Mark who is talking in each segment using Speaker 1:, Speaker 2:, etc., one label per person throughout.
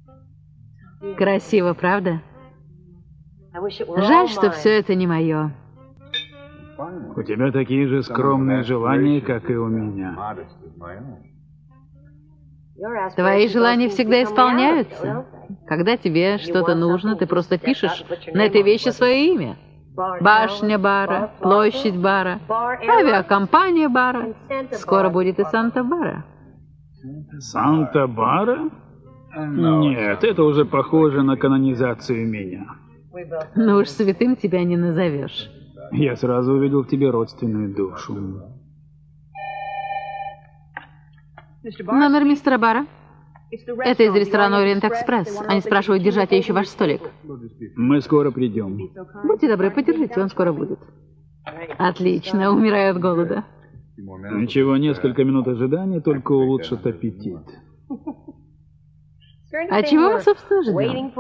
Speaker 1: Красиво, правда? Жаль, что все это не мое.
Speaker 2: У тебя такие же скромные желания, как и у меня.
Speaker 1: Твои желания всегда исполняются. Когда тебе что-то нужно, ты просто пишешь на этой вещи свое имя. Башня бара, площадь бара, авиакомпания бара. Скоро будет и Санта-Бара.
Speaker 2: Санта-Бара? Нет, это уже похоже на канонизацию меня.
Speaker 1: Ну уж святым тебя не назовешь.
Speaker 2: Я сразу увидел в тебе родственную душу.
Speaker 1: Номер мистера Бара. Это из ресторана Ориент Экспресс. Они спрашивают, держать ли еще ваш столик.
Speaker 2: Мы скоро придем.
Speaker 1: Будьте добры, подержите, он скоро будет. Отлично, умираю от голода.
Speaker 2: Ничего, несколько минут ожидания только улучшат аппетит.
Speaker 1: А чего мы, собственно, ждем?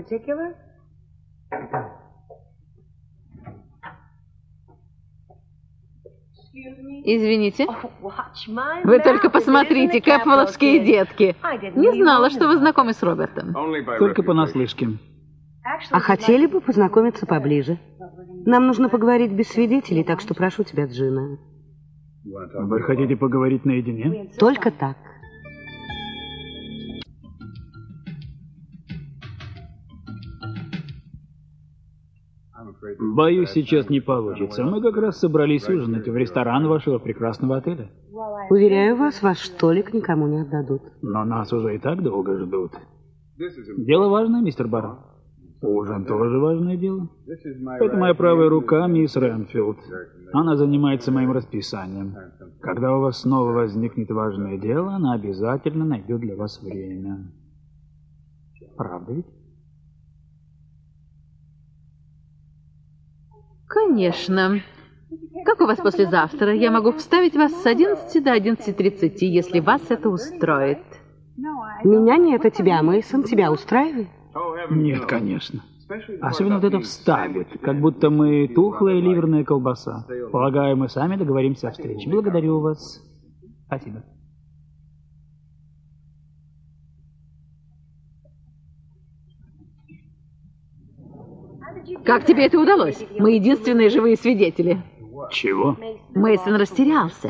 Speaker 1: Извините. Вы только посмотрите, кэпвелловские детки. Не знала, что вы знакомы с Робертом.
Speaker 2: Только понаслышке.
Speaker 3: А хотели бы познакомиться поближе? Нам нужно поговорить без свидетелей, так что прошу тебя, Джина.
Speaker 2: Вы хотите поговорить наедине?
Speaker 3: Только так.
Speaker 2: Боюсь, сейчас не получится. Мы как раз собрались ужинать в ресторан вашего прекрасного отеля.
Speaker 3: Уверяю вас, ваш столик никому не отдадут.
Speaker 2: Но нас уже и так долго ждут. Дело важное, мистер Барр. Ужин тоже важное дело. Это моя правая рука, мисс Ренфилд. Она занимается моим расписанием. Когда у вас снова возникнет важное дело, она обязательно найдет для вас время. Правда ведь?
Speaker 1: Конечно. Как у вас послезавтра? Я могу вставить вас с 11 до 11:30, если вас это устроит.
Speaker 3: Меня нет, а тебя, Мэйсон, тебя устраивает?
Speaker 2: Нет, конечно. Особенно вот это вставит, как будто мы тухлая ливерная колбаса. Полагаю, мы сами договоримся о встрече. Благодарю вас. Спасибо.
Speaker 1: Как тебе это удалось? Мы единственные живые свидетели.
Speaker 2: Чего?
Speaker 1: Мэйсон растерялся.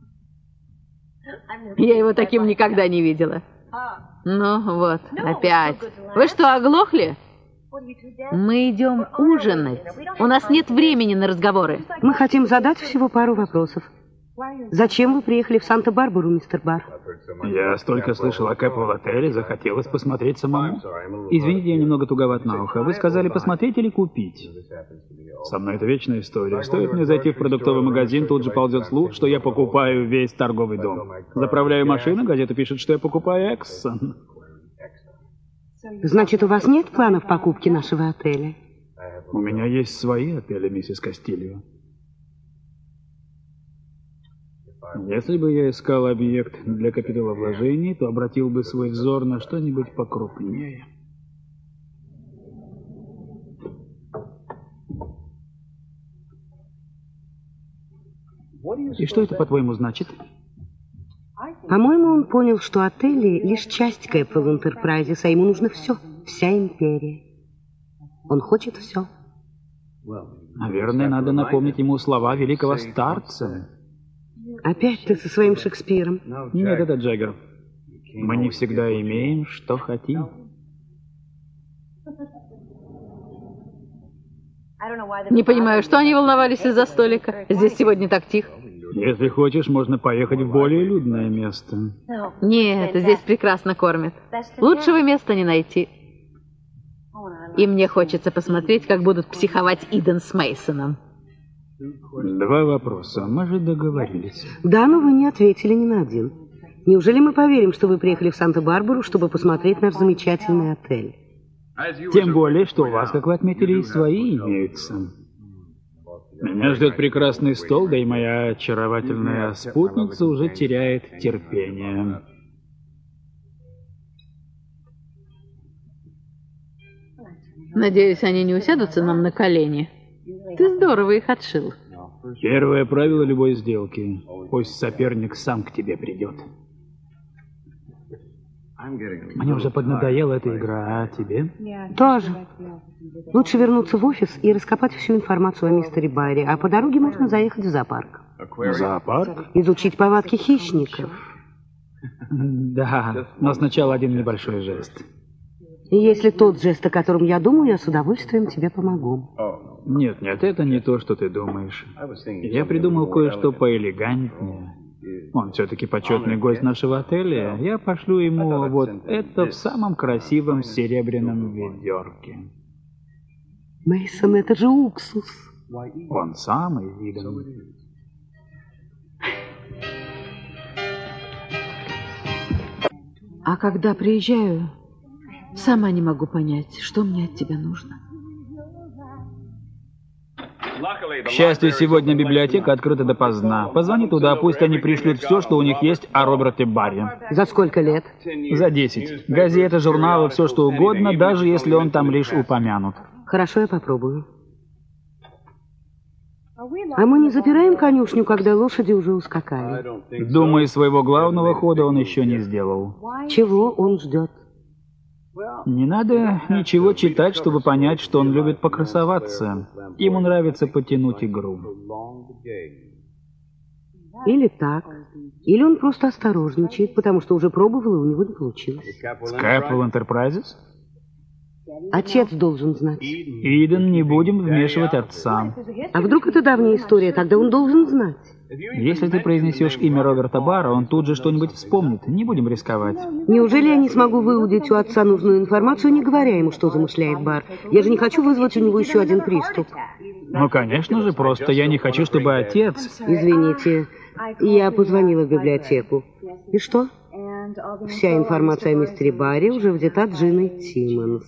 Speaker 1: Я его таким никогда не видела. Ну вот, опять. Вы что, оглохли? Мы идем ужинать. У нас нет времени на разговоры.
Speaker 3: Мы хотим задать всего пару вопросов. Зачем вы приехали в Санта-Барбару, мистер Барр?
Speaker 2: Я столько слышал о Кэпвелл-отеле, захотелось посмотреть самому. Извините, я немного туговат на ухо. Вы сказали посмотреть или купить? Со мной это вечная история. Стоит мне зайти в продуктовый магазин, тут же ползет слух, что я покупаю весь торговый дом. Заправляю машину, газета пишет, что я покупаю Эксон.
Speaker 3: Значит, у вас нет планов покупки нашего отеля?
Speaker 2: У меня есть свои отели, миссис Кастильо. Если бы я искал объект для капиталовложений, то обратил бы свой взор на что-нибудь покрупнее. И что это, по-твоему, значит?
Speaker 3: По-моему, он понял, что отели — лишь часть Кэпвелл Энтерпрайзес, а ему нужно все, вся империя. Он хочет все.
Speaker 2: Наверное, надо напомнить ему слова великого старца.
Speaker 3: Опять ты со своим Шекспиром?
Speaker 2: Нет, это Джаггер. Мы не всегда имеем, что хотим.
Speaker 1: Не понимаю, что они волновались из-за столика. Здесь сегодня так тихо.
Speaker 2: Если хочешь, можно поехать в более людное место.
Speaker 1: Нет, здесь прекрасно кормят. Лучшего места не найти. И мне хочется посмотреть, как будут психовать Иден с Мейсоном.
Speaker 2: 2 вопроса. Мы же договорились.
Speaker 3: Да, но вы не ответили ни на один. Неужели мы поверим, что вы приехали в Санта-Барбару, чтобы посмотреть наш замечательный отель?
Speaker 2: Тем более, что у вас, как вы отметили, и свои имеются. Меня ждет прекрасный стол, да и моя очаровательная спутница уже теряет терпение.
Speaker 1: Надеюсь, они не усядутся нам на колени. Ты здорово их отшил.
Speaker 2: Первое правило любой сделки. Пусть соперник сам к тебе придет. Мне уже поднадоела эта игра, а тебе?
Speaker 3: Тоже. Лучше вернуться в офис и раскопать всю информацию о мистере Барри, а по дороге можно заехать в зоопарк.
Speaker 2: Зоопарк?
Speaker 3: Изучить повадки хищников.
Speaker 2: Да, но сначала один небольшой жест.
Speaker 3: И если тот жест, о котором я думаю, я с удовольствием тебе помогу.
Speaker 2: Нет, это не то, что ты думаешь. Я придумал кое-что поэлегантнее. Он все-таки почетный гость нашего отеля. Я пошлю ему вот это в самом красивом серебряном ведерке.
Speaker 3: Мейсон, это же уксус.
Speaker 2: Он самый видный.
Speaker 1: А когда приезжаю, сама не могу понять, что мне от тебя нужно.
Speaker 2: К счастью, сегодня библиотека открыта допоздна. Позвони туда, пусть они пришлют все, что у них есть о Роберте Барри.
Speaker 3: За сколько лет?
Speaker 2: За 10. Газеты, журналы, все что угодно, даже если он там лишь упомянут.
Speaker 3: Хорошо, я попробую. А мы не запираем конюшню, когда лошади уже ускакали?
Speaker 2: Думаю, своего главного хода он еще не сделал.
Speaker 3: Чего он ждет?
Speaker 2: Не надо ничего читать, чтобы понять, что он любит покрасоваться. Ему нравится потянуть игру.
Speaker 3: Или так. Или он просто осторожничает, потому что уже пробовал, и у него не получилось.
Speaker 2: Scapel Enterprises?
Speaker 3: Отец должен знать.
Speaker 2: Иден, не будем вмешивать отца.
Speaker 3: А вдруг это давняя история, тогда он должен знать.
Speaker 2: Если ты произнесешь имя Роберта Барра, он тут же что-нибудь вспомнит. Не будем рисковать.
Speaker 3: Неужели я не смогу выудить у отца нужную информацию, не говоря ему, что замышляет Барр? Я же не хочу вызвать у него еще один приступ.
Speaker 2: Ну, конечно же, просто я не хочу, чтобы отец...
Speaker 3: Извините, я позвонила в библиотеку. И что? Вся информация о мистере Барри уже взята Джиной Тиммонс.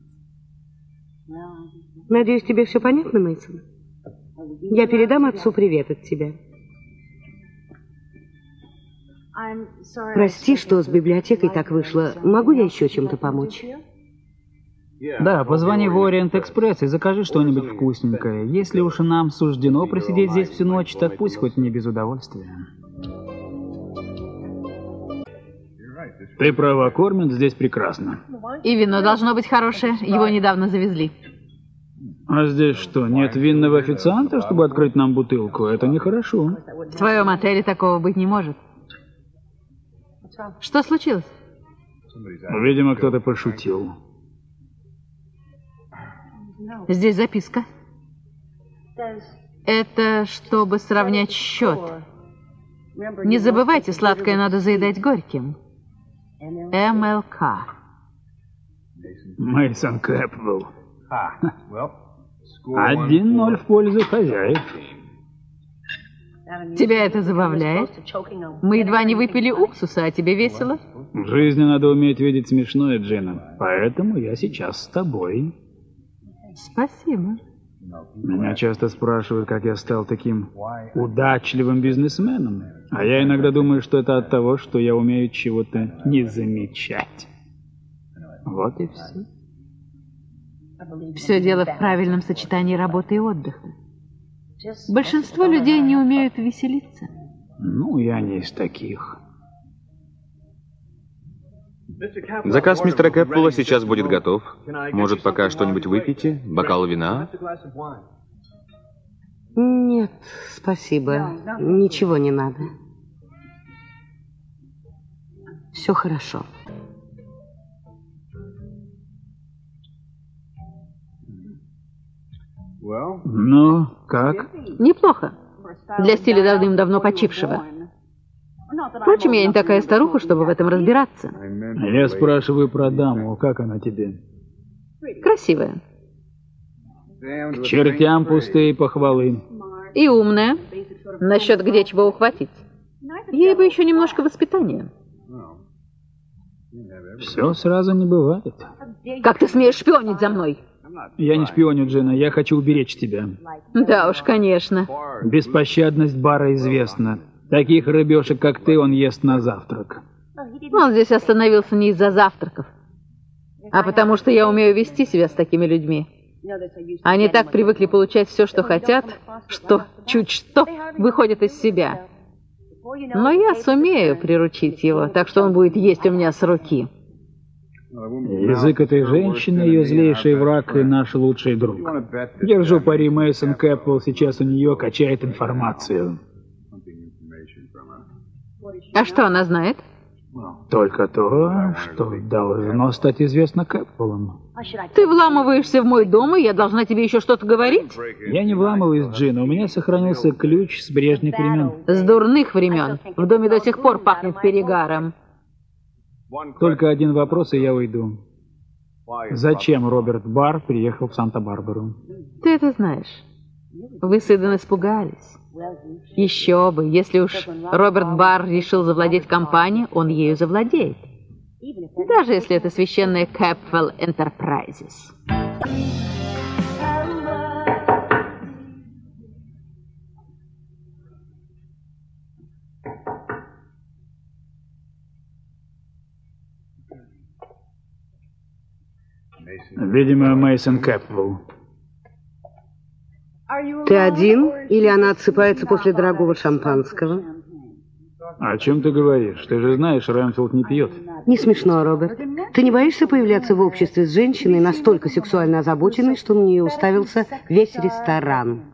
Speaker 3: Надеюсь, тебе все понятно, Мейсон? Я передам отцу привет от тебя. Прости, что с библиотекой так вышло. Могу я еще чем-то помочь?
Speaker 2: Да, позвони в Ориент-экспресс и закажи что-нибудь вкусненькое. Если уж и нам суждено просидеть здесь всю ночь, так пусть хоть не без удовольствия. Ты права, кормят здесь прекрасно.
Speaker 1: И вино должно быть хорошее. Его недавно завезли.
Speaker 2: А здесь что, нет винного официанта, чтобы открыть нам бутылку? Это нехорошо.
Speaker 1: В твоем отеле такого быть не может. Что случилось?
Speaker 2: Видимо, кто-то пошутил.
Speaker 1: Здесь записка. Это чтобы сравнять счет. Не забывайте, сладкое надо заедать горьким. МЛК.
Speaker 2: Мейсон Кэпвелл. 1-0 в пользу хозяев.
Speaker 1: Тебя это забавляет? Мы едва не выпили уксуса, а тебе весело?
Speaker 2: В жизни надо уметь видеть смешное, Джина. Поэтому я сейчас с тобой.
Speaker 1: Спасибо.
Speaker 2: Меня часто спрашивают, как я стал таким удачливым бизнесменом. А я иногда думаю, что это от того, что я умею чего-то не замечать. Вот и все.
Speaker 1: Все дело в правильном сочетании работы и отдыха. Большинство людей не умеют веселиться.
Speaker 2: Ну, я не из таких.
Speaker 4: Заказ мистера Кэпвелла сейчас будет готов. Может, пока что-нибудь выпейте? Бокал вина?
Speaker 3: Нет, спасибо. Ничего не надо. Все хорошо.
Speaker 2: Ну, как?
Speaker 1: Неплохо. Для стиля давным-давно почившего. Впрочем, я не такая старуха, чтобы в этом разбираться.
Speaker 2: Я спрашиваю про даму, как она тебе?
Speaker 1: Красивая.
Speaker 2: К чертям пустые похвалы.
Speaker 1: И умная. Насчет где чего ухватить. Ей бы еще немножко воспитания.
Speaker 2: Все сразу не бывает.
Speaker 1: Как ты смеешь шпионить за мной?
Speaker 2: Я не шпионю, Джина, я хочу уберечь тебя.
Speaker 1: Да уж, конечно.
Speaker 2: Беспощадность Барра известна. Таких рыбешек, как ты, он ест на завтрак.
Speaker 1: Он здесь остановился не из-за завтраков, а потому что я умею вести себя с такими людьми. Они так привыкли получать все, что хотят, что чуть что выходят из себя. Но я сумею приручить его, так что он будет есть у меня с руки.
Speaker 2: Язык этой женщины, ее злейший враг и наш лучший друг. Держу пари, Мейсон Кэпвелл сейчас у нее качает информацию.
Speaker 1: А что она знает?
Speaker 2: Только то, что должно стать известно Кэпвеллам.
Speaker 1: Ты вламываешься в мой дом, и я должна тебе еще что-то говорить?
Speaker 2: Я не вламываюсь, Джина, у меня сохранился ключ с прежних времен.
Speaker 1: С дурных времен. В доме до сих пор пахнет перегаром.
Speaker 2: Только один вопрос, и я уйду. Зачем Роберт Барр приехал в Санта-Барбару?
Speaker 1: Ты это знаешь. Вы с Иден испугались. Еще бы, если уж Роберт Барр решил завладеть компанией, он ею завладеет. Даже если это священная Кэпвелл Энтерпрайзес.
Speaker 2: Видимо, Мейсон Кэпвелл.
Speaker 3: Ты один или она отсыпается после дорогого шампанского?
Speaker 2: О чем ты говоришь? Ты же знаешь, Рэнфилд не пьет.
Speaker 3: Не смешно, Роберт. Ты не боишься появляться в обществе с женщиной, настолько сексуально озабоченной, что на нее уставился весь ресторан?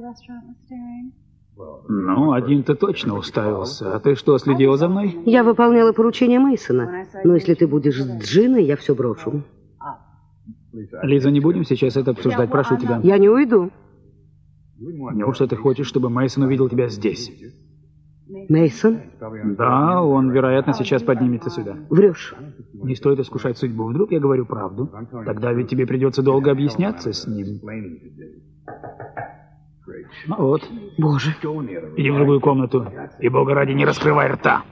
Speaker 2: Ну, один-то точно уставился. А ты что, следила за мной?
Speaker 3: Я выполняла поручение Мейсона. Но если ты будешь с Джиной, я все брошу.
Speaker 2: Лиза, не будем сейчас это обсуждать, прошу тебя.
Speaker 3: Я не уйду.
Speaker 2: Неужто ты хочешь, чтобы Мейсон увидел тебя здесь?
Speaker 3: Мейсон?
Speaker 2: Да, он, вероятно, сейчас поднимется сюда.
Speaker 3: Врешь.
Speaker 2: Не стоит искушать судьбу. Вдруг я говорю правду. Тогда ведь тебе придется долго объясняться с ним. Ну вот.
Speaker 3: Боже.
Speaker 2: Иди в другую комнату. И, бога ради, не раскрывай рта.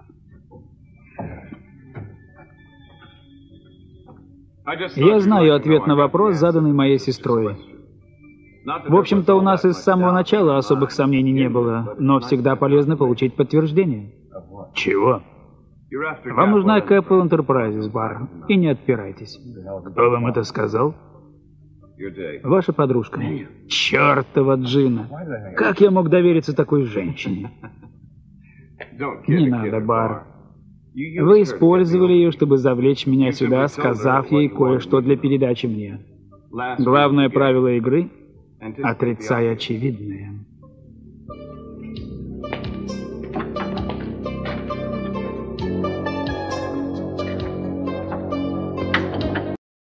Speaker 2: Я знаю ответ на вопрос, заданный моей сестрой. В общем-то, у нас и с самого начала особых сомнений не было, но всегда полезно получить подтверждение. Чего? Вам нужна Кэпвелл Энтерпрайзес, Барр, и не отпирайтесь. Кто вам это сказал? Ваша подружка. Чёртова Джина. Как я мог довериться такой женщине? Не надо, Барр. Вы использовали ее, чтобы завлечь меня сюда, сказав ей кое-что для передачи мне. Главное правило игры — отрицай очевидное.